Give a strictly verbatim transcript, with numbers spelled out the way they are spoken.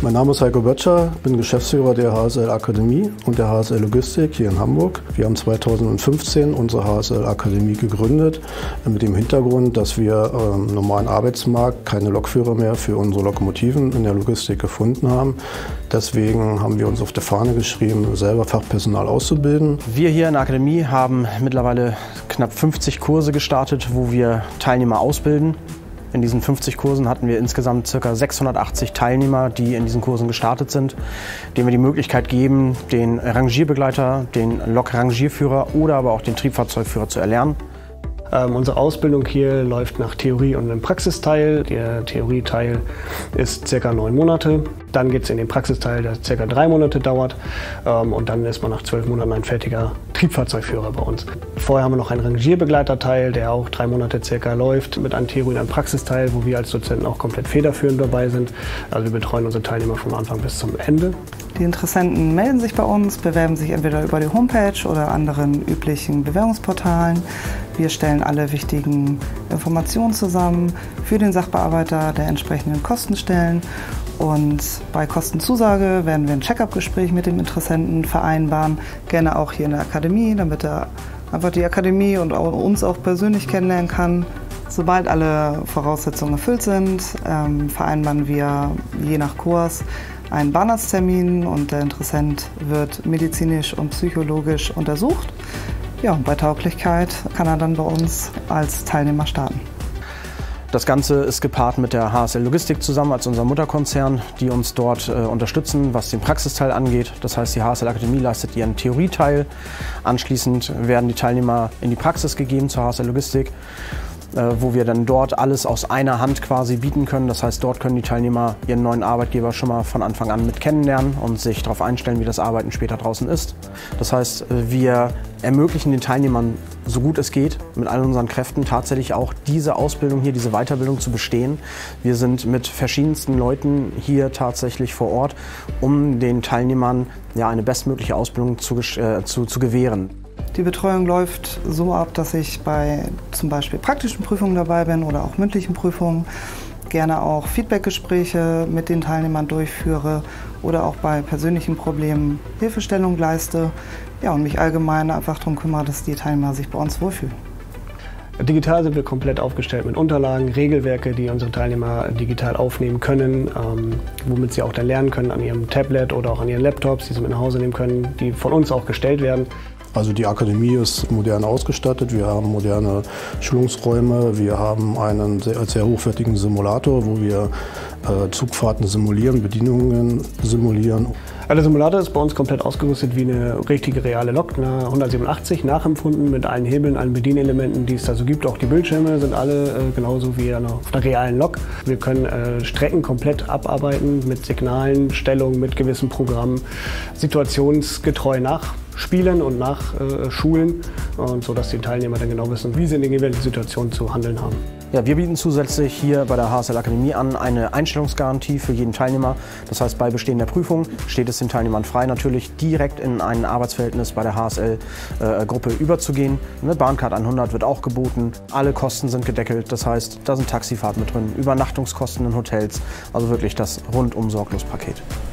Mein Name ist Heiko Böttcher, bin Geschäftsführer der H S L Akademie und der H S L Logistik hier in Hamburg. Wir haben zweitausendfünfzehn unsere H S L Akademie gegründet, mit dem Hintergrund, dass wir im normalen Arbeitsmarkt keine Lokführer mehr für unsere Lokomotiven in der Logistik gefunden haben. Deswegen haben wir uns auf die Fahne geschrieben, selber Fachpersonal auszubilden. Wir hier in der Akademie haben mittlerweile knapp fünfzig Kurse gestartet, wo wir Teilnehmer ausbilden. In diesen fünfzig Kursen hatten wir insgesamt ca. sechshundertachtzig Teilnehmer, die in diesen Kursen gestartet sind, denen wir die Möglichkeit geben, den Rangierbegleiter, den Lok-Rangierführer oder aber auch den Triebfahrzeugführer zu erlernen. Ähm, unsere Ausbildung hier läuft nach Theorie und einem Praxisteil. Der Theorieteil ist ca. neun Monate. Dann geht es in den Praxisteil, der ca. drei Monate dauert. Ähm, und dann ist man nach zwölf Monaten ein fertiger Triebfahrzeugführer bei uns. Vorher haben wir noch einen Rangierbegleiterteil, der auch drei Monate circa läuft, mit einem Theorie- und einem Praxisteil, wo wir als Dozenten auch komplett federführend dabei sind. Also wir betreuen unsere Teilnehmer vom Anfang bis zum Ende. Die Interessenten melden sich bei uns, bewerben sich entweder über die Homepage oder anderen üblichen Bewerbungsportalen. Wir stellen alle wichtigen Informationen zusammen für den Sachbearbeiter der entsprechenden Kostenstellen. Und bei Kostenzusage werden wir ein Check-up-Gespräch mit dem Interessenten vereinbaren, gerne auch hier in der Akademie, damit er einfach die Akademie und auch uns auch persönlich kennenlernen kann. Sobald alle Voraussetzungen erfüllt sind, ähm, vereinbaren wir je nach Kurs einen Bahnarzttermin und der Interessent wird medizinisch und psychologisch untersucht. Ja, und bei Tauglichkeit kann er dann bei uns als Teilnehmer starten. Das Ganze ist gepaart mit der H S L Logistik zusammen als unser Mutterkonzern, die uns dort äh, unterstützen, was den Praxisteil angeht. Das heißt, die H S L Akademie leistet ihren Theorieteil. Anschließend werden die Teilnehmer in die Praxis gegeben zur H S L Logistik, äh, wo wir dann dort alles aus einer Hand quasi bieten können. Das heißt, dort können die Teilnehmer ihren neuen Arbeitgeber schon mal von Anfang an mit kennenlernen und sich darauf einstellen, wie das Arbeiten später draußen ist. Das heißt, wir ermöglichen den Teilnehmern, so gut es geht, mit all unseren Kräften tatsächlich auch diese Ausbildung hier, diese Weiterbildung zu bestehen. Wir sind mit verschiedensten Leuten hier tatsächlich vor Ort, um den Teilnehmern ja, eine bestmögliche Ausbildung zu, äh, zu, zu gewähren. Die Betreuung läuft so ab, dass ich bei zum Beispiel praktischen Prüfungen dabei bin oder auch mündlichen Prüfungen, gerne auch Feedbackgespräche mit den Teilnehmern durchführe oder auch bei persönlichen Problemen Hilfestellung leiste, ja, und mich allgemein einfach darum kümmere, dass die Teilnehmer sich bei uns wohlfühlen. Digital sind wir komplett aufgestellt mit Unterlagen, Regelwerke, die unsere Teilnehmer digital aufnehmen können, ähm, womit sie auch dann lernen können an ihrem Tablet oder auch an ihren Laptops, die sie mit nach Hause nehmen können, die von uns auch gestellt werden. Also die Akademie ist modern ausgestattet, wir haben moderne Schulungsräume, wir haben einen sehr, sehr hochwertigen Simulator, wo wir äh, Zugfahrten simulieren, Bedienungen simulieren. Der Simulator ist bei uns komplett ausgerüstet wie eine richtige reale Lok, eine hundertsiebenundachtzig, nachempfunden mit allen Hebeln, allen Bedienelementen, die es da so gibt. Auch die Bildschirme sind alle äh, genauso wie auf der realen Lok. Wir können äh, Strecken komplett abarbeiten mit Signalen, Stellungen, mit gewissen Programmen, situationsgetreu nachspielen und nachschulen, äh, und so dass die Teilnehmer dann genau wissen, wie sie in den jeweiligen Situationen zu handeln haben. Ja, wir bieten zusätzlich hier bei der H S L Akademie an eine Einstellungsgarantie für jeden Teilnehmer. Das heißt, bei Bestehen der Prüfung steht es den Teilnehmern frei, natürlich direkt in ein Arbeitsverhältnis bei der H S L-Gruppe äh, überzugehen. Eine Bahncard hundert wird auch geboten. Alle Kosten sind gedeckelt. Das heißt, da sind Taxifahrten mit drin, Übernachtungskosten in Hotels. Also wirklich das rundum sorglos Paket.